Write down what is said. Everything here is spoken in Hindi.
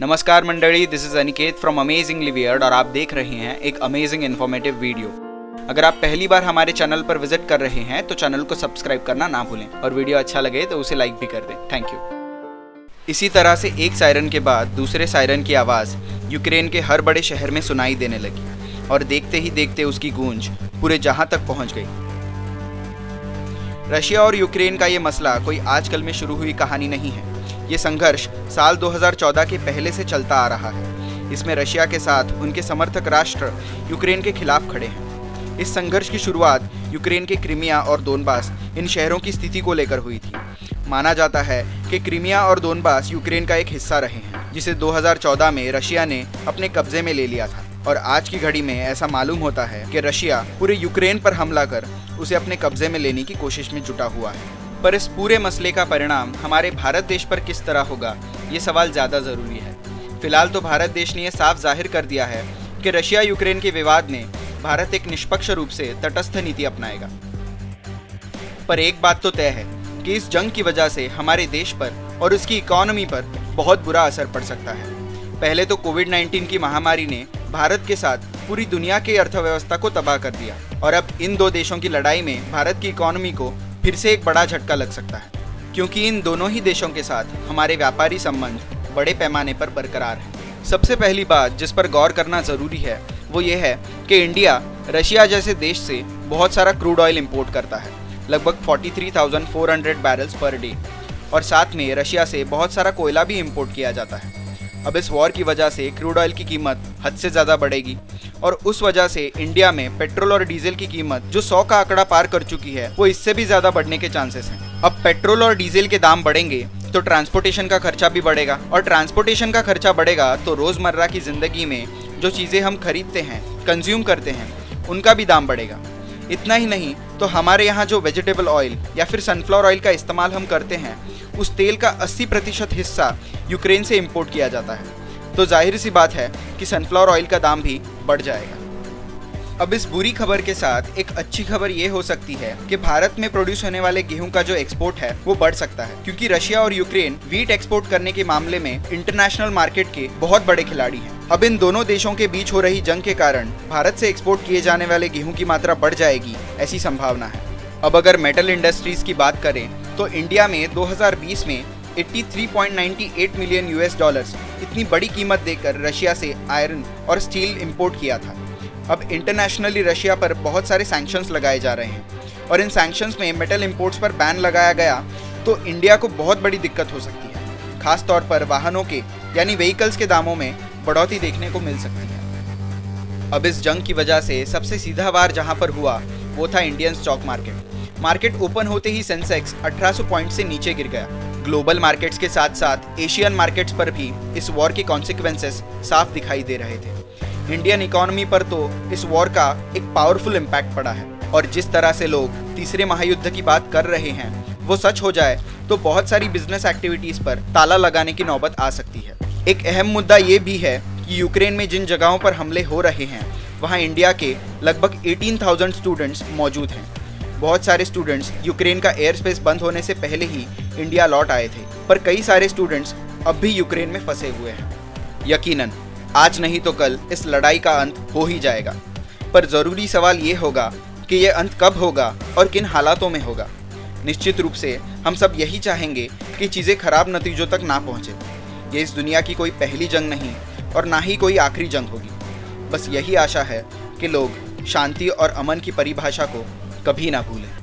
नमस्कार मंडली, this is Aniket from amazingly weird और आप देख रहे हैं एक अमेजिंग इन्फॉर्मेटिव वीडियो। अगर आप पहली बार हमारे चैनल पर विजिट कर रहे हैं तो चैनल को सब्सक्राइब करना ना भूलें और वीडियो अच्छा लगे तो उसे लाइक भी कर दें। Thank you. इसी तरह से एक सायरन के बाद दूसरे सायरन की आवाज़ यूक्रेन के हर बड़े शहर में सुनाई देने लगी और देखते ही देखते उसकी गूंज पूरे जहां तक पहुंच गई। रशिया और यूक्रेन का ये मसला कोई आजकल में शुरू हुई कहानी नहीं है। ये संघर्ष साल 2014 के पहले से चलता आ रहा है। इसमें रशिया के साथ उनके समर्थक राष्ट्र यूक्रेन के खिलाफ खड़े हैं। इस संघर्ष की शुरुआत यूक्रेन के क्रीमिया और दोनबास इन शहरों की स्थिति को लेकर हुई थी। माना जाता है कि क्रीमिया और दोनबास यूक्रेन का एक हिस्सा रहे हैं, जिसे 2014 में रशिया ने अपने कब्जे में ले लिया था। और आज की घड़ी में ऐसा मालूम होता है कि रशिया पूरे यूक्रेन पर हमला कर उसे अपने कब्जे में लेने की कोशिश में जुटा हुआ है। पर इस पूरे मसले का परिणाम हमारे भारत देश पर किस तरह होगा, ये सवाल ज़्यादा ज़रूरी है। फिलहाल तो भारत देश ने यह साफ जाहिर कर दिया है कि रशिया यूक्रेन के विवाद में भारत एक निष्पक्ष रूप से तटस्थ नीति अपनाएगा। पर एक बात तो तय है कि इस जंग की वजह से हमारे देश पर और उसकी इकोनॉमी पर बहुत बुरा असर पड़ सकता है। पहले तो कोविड-19 की महामारी ने भारत के साथ पूरी दुनिया की अर्थव्यवस्था को तबाह कर दिया और अब इन दो देशों की लड़ाई में भारत की इकोनॉमी को फिर से एक बड़ा झटका लग सकता है, क्योंकि इन दोनों ही देशों के साथ हमारे व्यापारी संबंध बड़े पैमाने पर बरकरार हैं। सबसे पहली बात जिस पर गौर करना ज़रूरी है वो ये है कि इंडिया रशिया जैसे देश से बहुत सारा क्रूड ऑयल इंपोर्ट करता है, लगभग 43,400 बैरल्स पर डे, और साथ में रशिया से बहुत सारा कोयला भी इंपोर्ट किया जाता है। अब इस वॉर की वजह से क्रूड ऑयल की कीमत हद से ज़्यादा बढ़ेगी और उस वजह से इंडिया में पेट्रोल और डीजल की कीमत जो 100 का आंकड़ा पार कर चुकी है वो इससे भी ज़्यादा बढ़ने के चांसेस हैं। अब पेट्रोल और डीजल के दाम बढ़ेंगे तो ट्रांसपोर्टेशन का खर्चा भी बढ़ेगा और ट्रांसपोर्टेशन का खर्चा बढ़ेगा तो रोज़मर्रा की ज़िंदगी में जो चीज़ें हम खरीदते हैं, कंज्यूम करते हैं, उनका भी दाम बढ़ेगा। इतना ही नहीं तो हमारे यहाँ जो वेजिटेबल ऑयल या फिर सनफ्लावर ऑयल का इस्तेमाल हम करते हैं, उस तेल का 80% हिस्सा यूक्रेन से इंपोर्ट किया जाता है। तो जाहिर सी बात है कि सनफ्लावर ऑयल का दाम भी बढ़ जाएगा। अब इस बुरी खबर के साथ एक अच्छी खबर ये हो सकती है कि भारत में प्रोड्यूस होने वाले गेहूं का जो एक्सपोर्ट है वो बढ़ सकता है, क्योंकि रशिया और यूक्रेन वीट एक्सपोर्ट करने के मामले में इंटरनेशनल मार्केट के बहुत बड़े खिलाड़ी हैं। अब इन दोनों देशों के बीच हो रही जंग के कारण भारत से एक्सपोर्ट किए जाने वाले गेहूं की मात्रा बढ़ जाएगी, ऐसी संभावना है। अब अगर मेटल इंडस्ट्रीज की बात करें तो इंडिया में 2020 में 83.98 मिलियन US डॉलर्स इतनी बड़ी कीमत देकर रशिया से आयरन और स्टील इंपोर्ट किया था। अब इंटरनेशनली रशिया पर बहुत सारे सैंक्शंस लगाए जा रहे हैं और इन सैंक्शंस में मेटल इंपोर्ट्स पर बैन लगाया गया तो इंडिया को बहुत बड़ी दिक्कत हो सकती है। खास तौर पर वाहनों के यानी व्हीकल्स के दामों में बढ़ोतरी देखने को मिल सकती है। अब इस जंग की वजह से सबसे सीधा वार जहां पर हुआ वो था इंडियन स्टॉक मार्केट ओपन होते ही सेंसेक्स 1800 पॉइंट से नीचे गिर गया। ग्लोबल मार्केट्स के साथ साथ एशियन मार्केट्स पर भी इस वॉर के कॉन्सिक्वेंसेस साफ दिखाई दे रहे थे। इंडियन इकोनॉमी पर तो इस वॉर का एक पावरफुल इम्पैक्ट पड़ा है और जिस तरह से लोग तीसरे महायुद्ध की बात कर रहे हैं वो सच हो जाए तो बहुत सारी बिजनेस एक्टिविटीज पर ताला लगाने की नौबत आ सकती है। एक अहम मुद्दा ये भी है कि यूक्रेन में जिन जगहों पर हमले हो रहे हैं वहाँ इंडिया के लगभग 18,000 स्टूडेंट्स मौजूद हैं। बहुत सारे स्टूडेंट्स यूक्रेन का एयर स्पेस बंद होने से पहले ही इंडिया लौट आए थे, पर कई सारे स्टूडेंट्स अब भी यूक्रेन में फंसे हुए हैं। यकीनन आज नहीं तो कल इस लड़ाई का अंत हो ही जाएगा, पर ज़रूरी सवाल ये होगा कि ये अंत कब होगा और किन हालातों में होगा। निश्चित रूप से हम सब यही चाहेंगे कि चीज़ें खराब नतीजों तक ना पहुँचे। ये इस दुनिया की कोई पहली जंग नहीं और ना ही कोई आखिरी जंग होगी। बस यही आशा है कि लोग शांति और अमन की परिभाषा को कभी ना भूलें।